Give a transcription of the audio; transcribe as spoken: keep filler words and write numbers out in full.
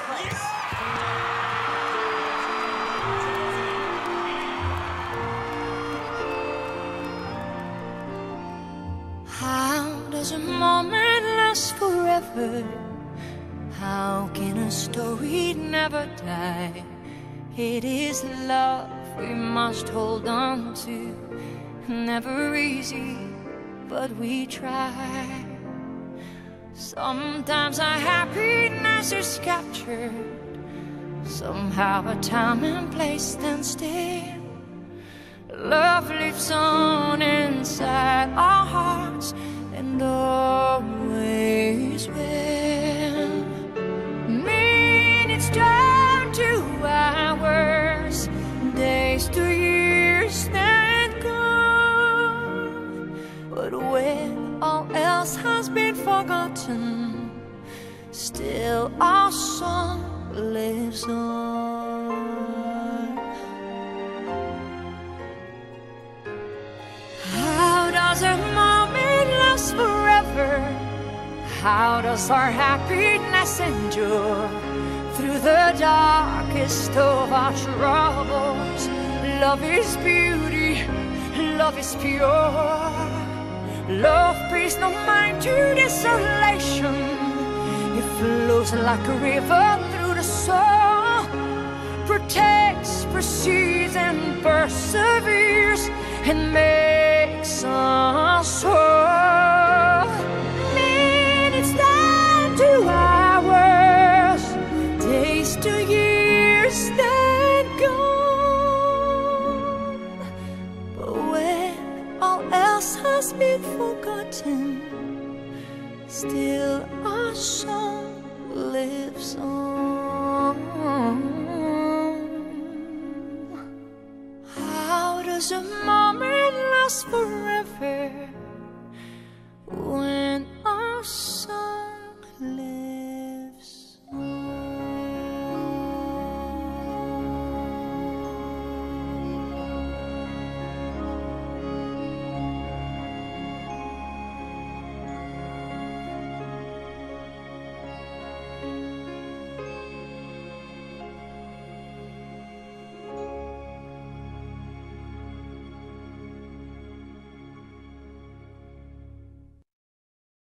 How does a moment last forever? How can a story never die? It is love we must hold on to. Never easy, but we try. Sometimes our happiness is captured. Somehow a time and place stand still. Love lives on inside our hearts and always will. Minutes turn to hours, days to years that go. But when all else has been forgotten, still our song lives on. How does a moment last forever? How does our happiness endure through the darkest of our troubles? Love is beauty, love is pure. Love pays no mind to desolation. It flows like a river through the soul, protects, precedes, and perseveres, and makes us whole.